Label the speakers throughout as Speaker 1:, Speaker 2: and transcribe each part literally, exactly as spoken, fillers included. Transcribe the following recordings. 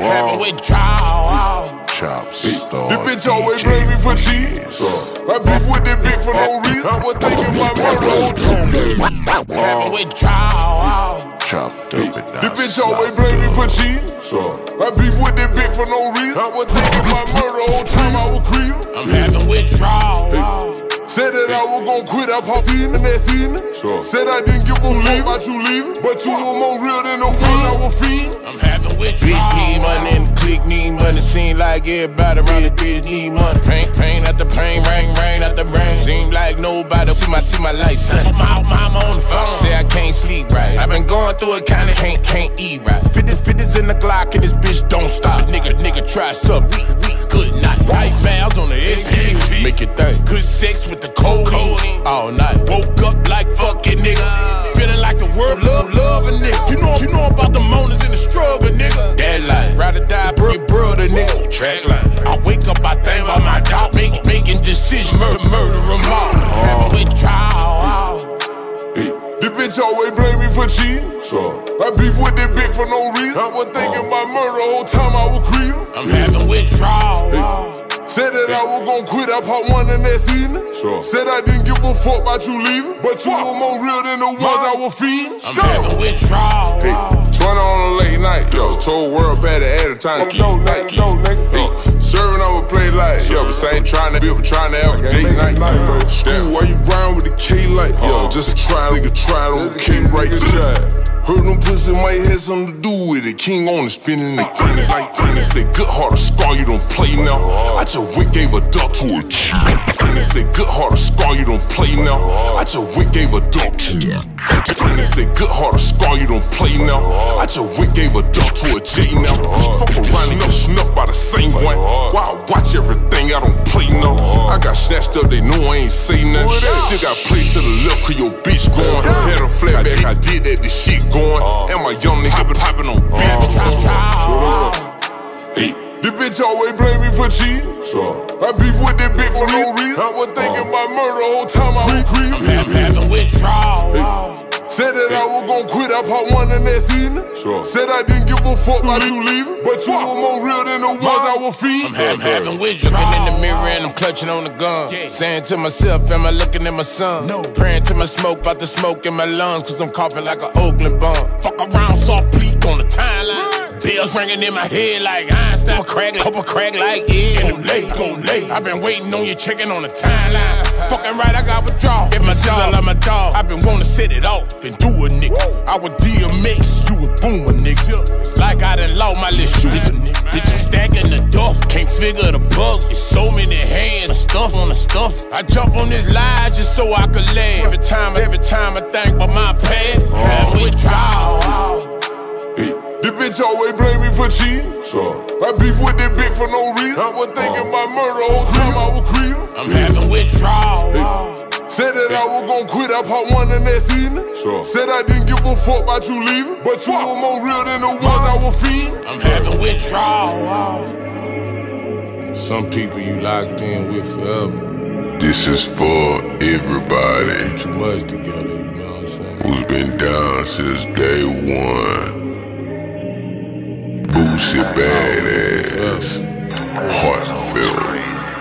Speaker 1: having withdrawals.
Speaker 2: ChopNotSlop. This bitch always blame me for cheating. I beef with this bitch for no reason. I was thinking my murder whole time.
Speaker 1: Having withdrawals.
Speaker 2: This bitch always blame me for cheating. I beef with this bitch for no reason. I was thinking my murder whole time I was creeping.
Speaker 1: I'm having withdrawals.
Speaker 2: Said that I was gon' quit, I popped in that season. Sure. Said I didn't give a fuck about you leaving, but you were more real than the ones I was feeding.
Speaker 1: I'm having withdrawals. Bitch need money and the clique need money. Seem like everybody around the bitch need money. Pain, pain after pain, rain, rain after rain. Seem like nobody see my, see my light, son. My mama on the phone. Say I can't sleep right. I've been going through it, kinda can't, can't eat right. Fifties, fifties in the Glock and this bitch don't stop. Nigga, nigga try something. We, we good night. Nightmares on the X P. Make it think. Good sex with the codeine all night. Woke up like fuck it, nigga. Feeling like the world love, love a nigga. You know, you know about the moaners and the struggle, nigga. That life, rather die, bro, brother, nigga. Track line. I wake up, I think about my dog, make, making decisions, murder, murder them all. Having withdrawals.
Speaker 2: This bitch always blame me for cheating. I beef with this bitch for no reason. I was thinking my murder whole time I was creeping.
Speaker 1: I'm having withdrawals.
Speaker 2: Said that I was gon' quit, I popped one in that season. Sure. Said I didn't give a fuck about you leaving, but you were more real than the ones I was feeding.
Speaker 1: I'm having withdrawals.
Speaker 2: Hey, twenty on a late night, yo. Told world better at a time. Dope, nigga, dope, nigga. Hey, serving on a play like, yo, but I ain't trying to be, but trying to have a date night. School, why you round with the K like, yo? Just try, nigga, try it on the K right there. Heard them pussy might have something to do with it. King on it, spinning their penis like penis. Said good heart, a scar, you don't play now. I just wick gave a duck to a king. Said good heart, a scar, you don't play now. I just wick gave a duck to a king. Said good heart, a scar, you don't play now. I just wick gave a duck to a J now. Fuck around and get snuffed by the same one. While I watch everything, I don't play now. I got snatched up, they know I ain't say nothing. Still got played to the left, cause your bitch going. Had a flat back, I did that, this shit going. And my young nigga been popping on bitch. Hey, this bitch always blame me for cheating. I beef with this bitch for no reason. I was thinking my murder whole time I was creeping.
Speaker 1: I'm having withdrawals.
Speaker 2: Said that I was gon' quit, I popped one in that season. Said I didn't give a fuck about you leaving, but you were more real than the ones I was feeding.
Speaker 1: I'm having withdrawals. Looking in the mirror and I'm clutching on the gun. Saying to myself, am I looking at my son? Praying to my smoke, about the smoke in my lungs, cause I'm coughing like an Oakland bum. Fuck around, saw bleak on the timeline. Bells ringing in my head like Einstein. Crack, couple crack like Ed. And I'm late, gon' late. I've been waiting on you, checking on the timeline. Fucking right, I got withdrawal. Get my dog, I love my dog. I've been wanting to set it off and do a nigga. I was D M X, you was booming, nigga. Like I done lost my little shooter, nigga. Bitch, I'm stacking the duff. Can't figure the puzzle. It's so many hands, stuff on the stuff. I jump on this line just so I could laugh. Every time, every time I think about my past. Having withdrawals.
Speaker 2: This bitch always blame me for cheating. I beef with this bitch for no reason. I was thinking my murder whole time I was creeping.
Speaker 1: I'm having withdrawals.
Speaker 2: Said that I was gon' quit, I popped one in that season. Said I didn't give a fuck about you leaving, but you were more real than the ones I was feeding.
Speaker 1: I'm having withdrawals.
Speaker 3: Some people you locked in with forever.
Speaker 4: This is for everybody.
Speaker 3: Too much together, you know what I'm saying?
Speaker 4: Who's been down since day one. Boosie Badazz, Heartfelt,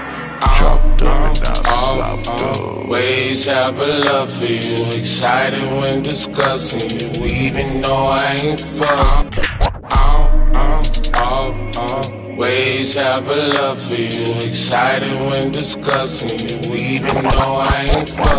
Speaker 4: ChopNotSlop.
Speaker 1: Always have a love for you, excited when discussing you, even though I ain't fuck. Always have a love for you, excited when discussing you, even though I ain't fuck.